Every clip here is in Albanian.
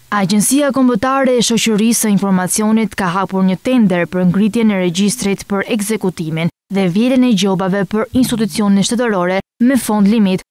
Agjencia Kombëtare e Shoqërisë së Informacionit ka hapur një tender për ngritjen e regjistrit për ekzekutimin dhe vlerën e gjobave për institucione shtetërore me fond limit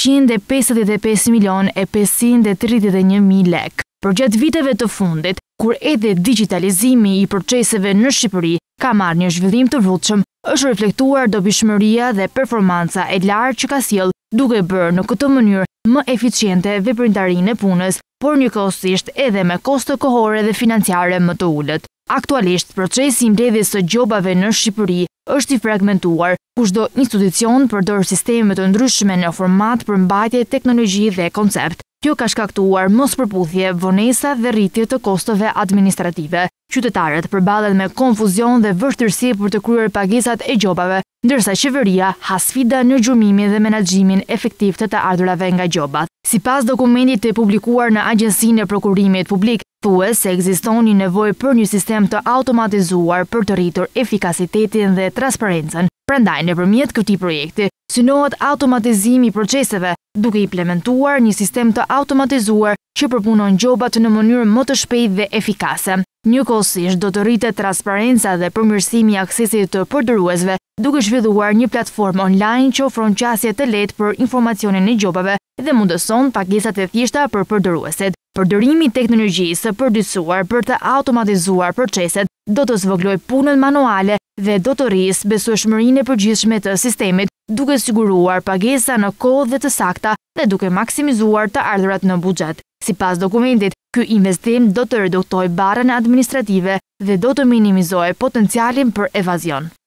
355.531.000 lek. Përgjatë viteve të fundit, kur edhe digitalizimi i proceseve në Shqipëri ka marrë një zhvillim të rrugshëm, është reflektuar dobishmëria dhe performanca e lartë që ka sjellë, duke bërë në këtë mënyrë më eficiente veprimtarinë e punës, por njëkohësisht edhe me kosto kohore dhe financiare më të ulët. Aktualisht, procesi i mbledhjes së gjobave në Shqipëri është i fragmentuar, ku çdo institucion përdor sisteme të ndryshme në format përmbajtje teknologji dhe koncept. Kjo ka shkaktuar mospërputhje, vonesa dhe rritje të kostove administrative. Qytetarët përballen me konfuzion dhe vështirësi për të kryer pagesat e gjobave, ndërsa qeveria ha sfida në gjurmimin dhe menaxhimin efektiv të ardhurave nga gjobat. Sipas dokumentit të publikuar në Agjencinë e Prokurimit Publik, thuhet se ekziston një nevojë për një sistem të automatizuar për të rritur efikasitetin dhe transparencën. Prandaj, nëpërmjet këtij projekti, synohet automatizimi i proceseve, duke implementuar një sistem të automatizuar që përpunon gjobat në mënyrë më të shpejtë dhe efikase. Njëkohësisht do të rritet transparenca dhe përmirësimi i aksesit të përdoruesve, duke zhvilluar një platformë online që ofron qasje të lehtë për informacionin e gjobave dhe mundëson pagesat e thjeshta për përdoruesit. Përdorimi i teknologjisë së përditësuar për të automatizuar proceset do të zvogëlojë punën manuale dhe do të rrisë besueshmërinë e përgjithshme të sistemit, duke siguruar pagesa në kohë dhe të sakta dhe duke maksimizuar të ardhurat në buxhet. Sipas dokumentit, ky investim do të reduktojë barrën administrative dhe do të minimizojë potencialin për evazion.